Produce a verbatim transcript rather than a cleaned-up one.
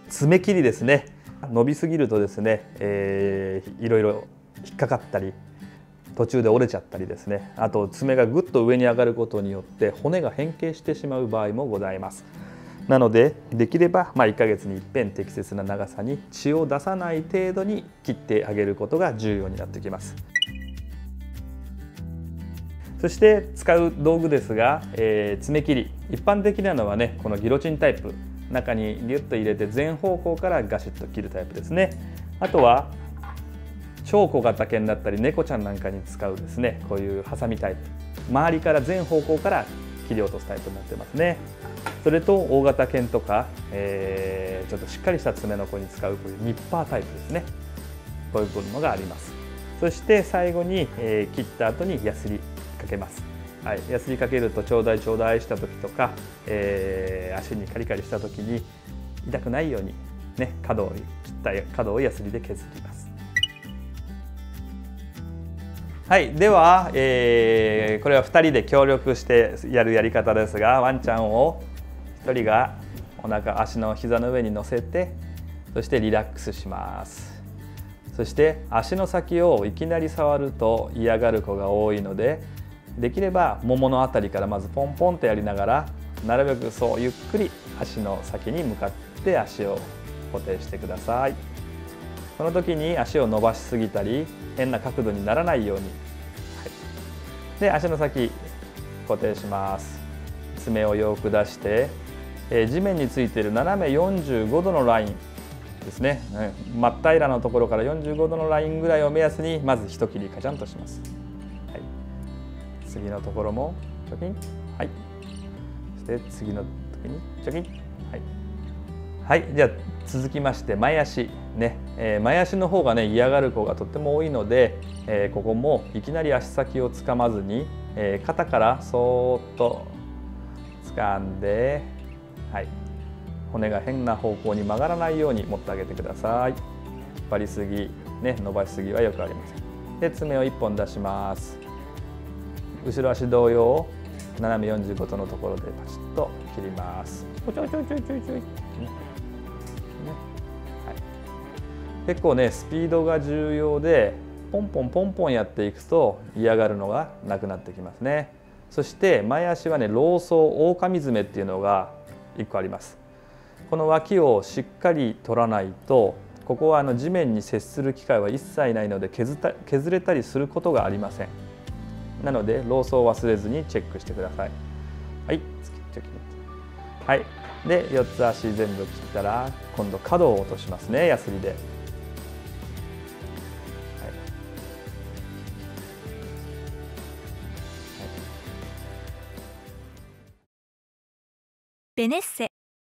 爪切りですね。伸びすぎるとですね、えー、いろいろ引っかかったり途中で折れちゃったりですね、あと爪がぐっと上に上がることによって骨が変形してしまう場合もございます。なのでできれば、まあ、いっかげつに一遍適切な長さに血を出さない程度に切ってあげることが重要になってきます。そして使う道具ですが、えー、爪切り、一般的なのはね、このギロチンタイプ、中にギュッと入れて全方向からガシッと切るタイプですね。あとは超小型犬だったり猫ちゃんなんかに使うですね、こういうハサミタイプ、周りから全方向から切り落とすタイプになってますね。それと大型犬とか、えー、ちょっとしっかりした爪の子に使うこういうニッパータイプですね、こういうのがあります。そして最後に、えー、切った後にヤスリかけます。はい、ヤスリかけるとちょうだいちょうだいした時とか、えー、足にカリカリした時に痛くないようにね、角を切った角をヤスリで削ります。はい、では、えー、これはふたりで協力してやるやり方ですが、ワンちゃんをひとりがお腹、足の膝の上に乗せて、そしてリラックスします。そして足の先をいきなり触ると嫌がる子が多いので、できればもものあたりからまずポンポンとやりながら、なるべくそうゆっくり足の先に向かって足を固定してください。この時に足を伸ばしすぎたり変な角度にならないように、はい、で足の先固定します。爪をよく出して、えー、地面についている斜めよんじゅうごどのラインですね、うん、真っ平らのところからよんじゅうごどのラインぐらいを目安にまず一切りカチャンとします。はい、次のところもチョキン、はい、そして次の時にチョキン、はい、はい、じゃあ続きまして前足ね、えー、前足の方がね嫌がる子がとっても多いので、えー、ここもいきなり足先をつかまずに、えー、肩からそーっと掴んで、はい、骨が変な方向に曲がらないように持ってあげてください。引っ張りすぎ、ね、伸ばしすぎはよくありません。で爪をいっぽん出します。後ろ足同様斜めよんじゅうごどのところでパチッと切ります。ちょいちょいちょいちょいちょい、ねはい、結構ねスピードが重要で、ポンポンポンポンやっていくと嫌がるのがなくなってきますね。そして前足はね老僧狼爪っていうのがいっこあります。この脇をしっかり取らないと、ここはあの地面に接する機会は一切ないので 削った、削れたりすることがありません。なので老僧を忘れずにチェックしてください。はい、はい、でよっつ足全部切ったら今度角を落としますね、ヤスリで。はい、 ベネッセ